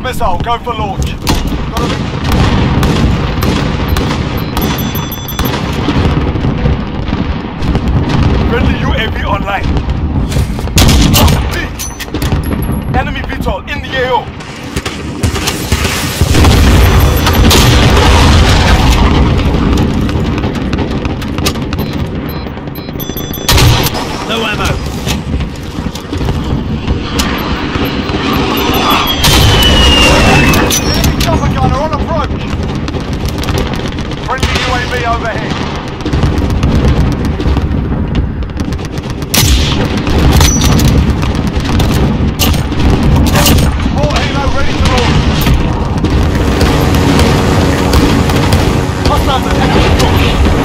missile, go for launch. Friendly UAV online. Enemy VTOL in the AO. No ammo. Enemy chopper gunner on approach. Friendly UAV overhead. All helo ready to launch. Hostiles at enemy launch.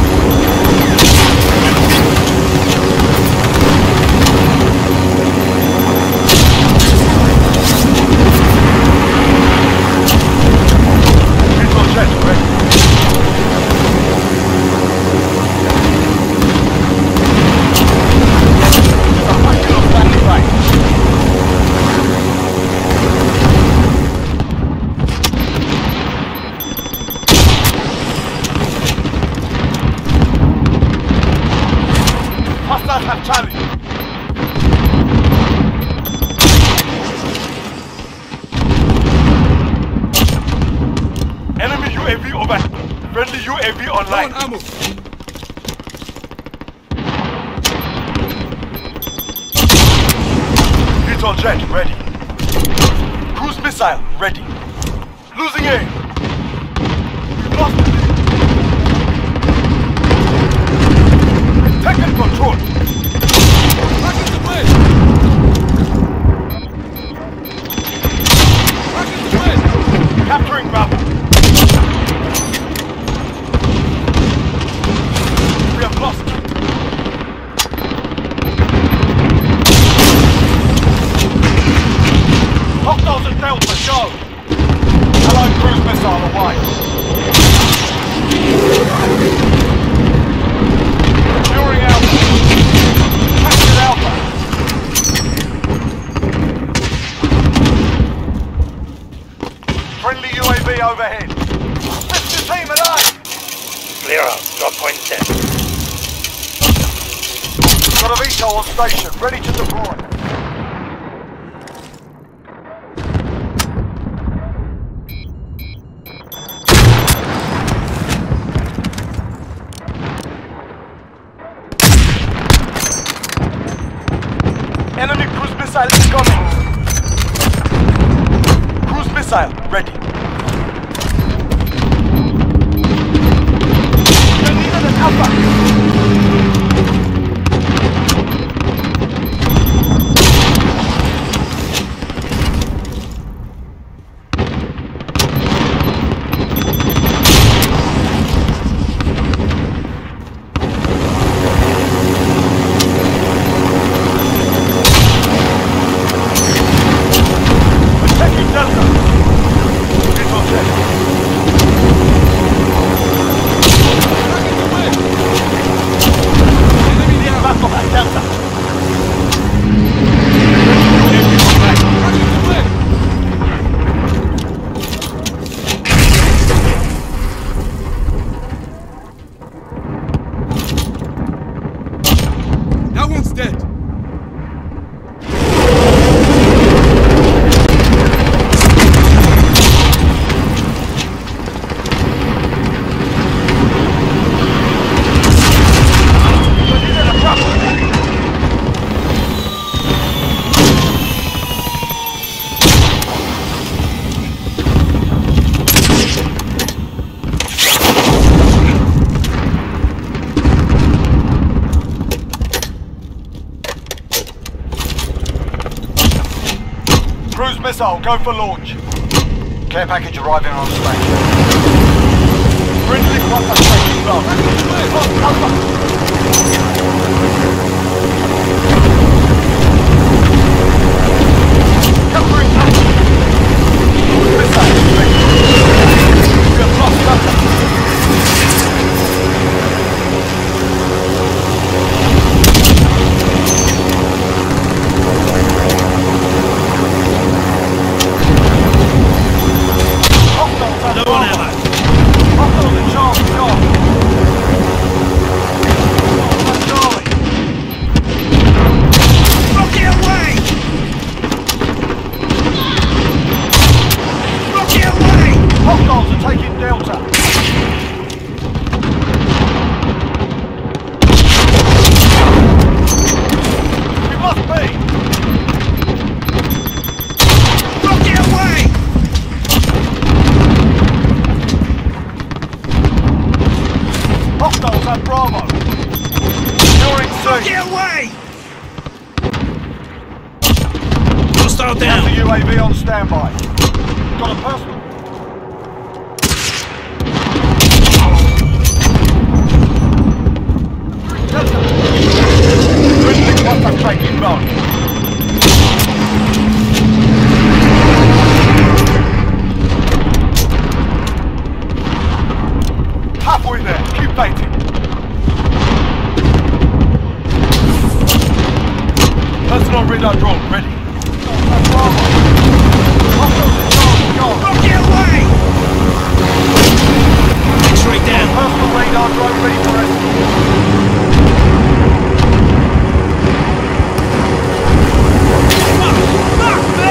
Hostiles have Charlie. Enemy UAV over. Friendly UAV online. Ammo. VTOL jet ready. Cruise missile ready. Losing aim. We've lost the lead. Taking control. Back into play. Back into play. Capturing Bravo. We have lost. Hostiles at Delta, go. Allied cruise missile away. Securing Alpha. Captured Alpha. Friendly UAV overhead. Lift the team alive. Clear out. Drop point set. Got a VTOL on station, ready to deploy. Enemy cruise missile incoming. Cruise missile ready. You needed an Alpha. Taking Delta. VTOL jet. Enemy near battle at Delta. That one's dead. Cruise missile, go for launch. Care package arriving on station. Friendly contact station low. Alpha. Capturing Alpha. Cruise missile ready. We have lost Alpha. Bravo. Securing C. Get away! Hostile down. Counter UAV on standby. Got a personal. Friendly contact taking mark. Halfway there. Keep fighting. Personal radar drone ready. Get away! X-ray down. Personal radar drone ready for rescue. Fuck me!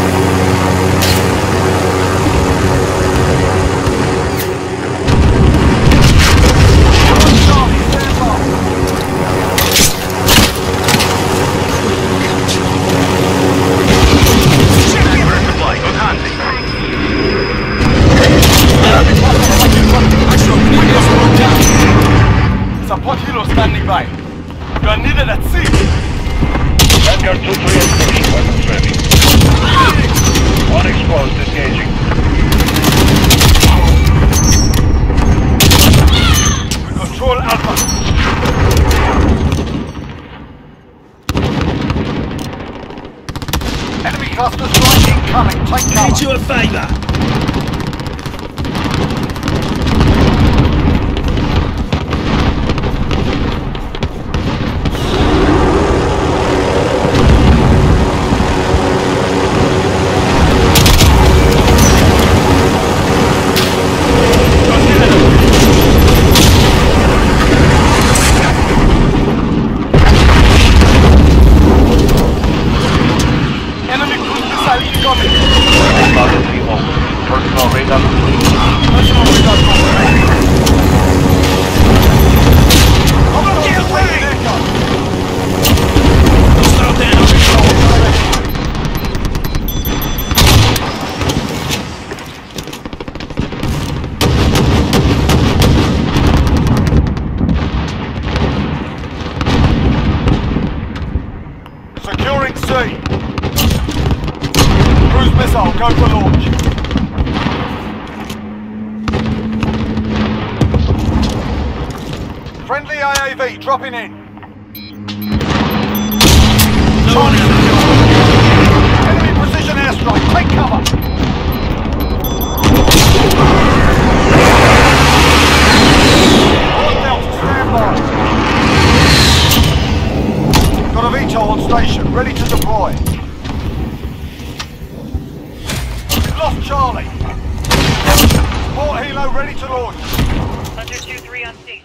Charlie, stand by. Support helo standing by. You are needed at sea. Vanguard 2-3 extinction weapons ready. Unexposed, engaging. We control Alpha. Enemy cluster strike incoming. Take cover. Did you a favour? Enemy cruise missile incoming. Personal radar complete. Personal radar drone ready. Get away! Aircraft. Hostile down. Securing C. Cruise missile, go for launch. Friendly AAV dropping in. No one else. Enemy precision airstrike, take cover. All Delta, stand by. Got a VTOL on station, ready to deploy. We've lost Charlie. Support helo ready to launch. Hunter 2-3 on station.